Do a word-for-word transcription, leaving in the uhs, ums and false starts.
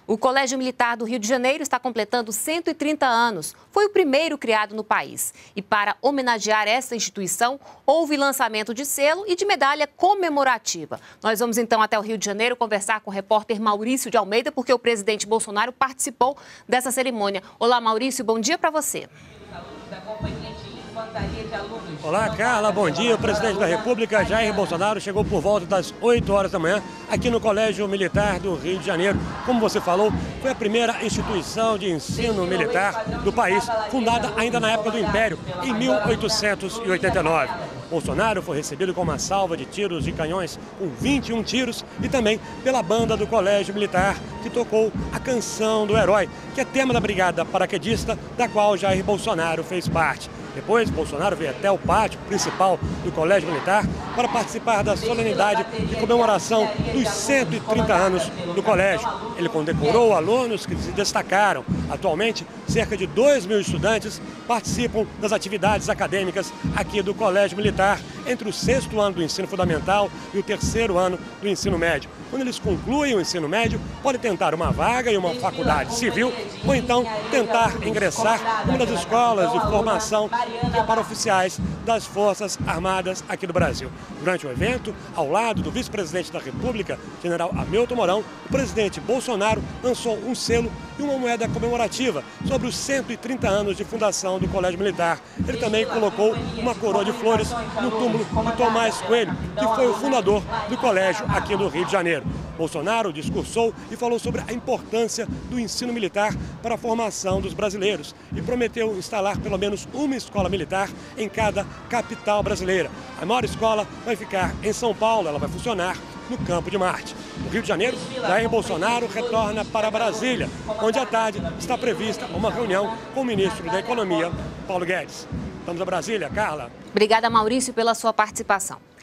O Colégio Militar do Rio de Janeiro está completando cento e trinta anos. Foi o primeiro criado no país. E para homenagear essa instituição, houve lançamento de selo e de medalha comemorativa. Nós vamos então até o Rio de Janeiro conversar com o repórter Maurício de Almeida, porque o presidente Bolsonaro participou dessa cerimônia. Olá, Maurício, bom dia para você. Olá, Carla, bom dia. O presidente da República, Jair Bolsonaro, chegou por volta das oito horas da manhã aqui no Colégio Militar do Rio de Janeiro. Como você falou, foi a primeira instituição de ensino militar do país, fundada ainda na época do Império, em mil oitocentos e oitenta e nove. Bolsonaro foi recebido com uma salva de tiros de canhões com vinte e um tiros e também pela banda do Colégio Militar, que tocou a Canção do Herói, que é tema da Brigada Paraquedista, da qual Jair Bolsonaro fez parte. Depois, Bolsonaro veio até o pátio principal do Colégio Militar para participar da solenidade de comemoração dos cento e trinta anos do colégio. Ele condecorou alunos que se destacaram. Atualmente, cerca de dois mil estudantes participam das atividades acadêmicas aqui do Colégio Militar, entre o sexto ano do ensino fundamental e o terceiro ano do ensino médio. Quando eles concluem o ensino médio, podem tentar uma vaga em uma faculdade civil ou então tentar ingressar em uma das escolas de formação para oficiais das Forças Armadas aqui do Brasil. Durante o evento, ao lado do vice-presidente da República, general Hamilton Mourão, o presidente Bolsonaro lançou um selo e uma moeda comemorativa sobre os cento e trinta anos de fundação do Colégio Militar. Ele também colocou uma coroa de flores no túmulo de Tomás Coelho, que foi o fundador do colégio aqui no Rio de Janeiro. Bolsonaro discursou e falou sobre a importância do ensino militar para a formação dos brasileiros e prometeu instalar pelo menos uma escola militar em cada capital brasileira. A maior escola vai ficar em São Paulo, ela vai funcionar no Campo de Marte. No Rio de Janeiro, Jair Bolsonaro retorna para Brasília, onde à tarde está prevista uma reunião com o ministro da Economia, Paulo Guedes. Vamos a Brasília, Carla. Obrigada, Maurício, pela sua participação.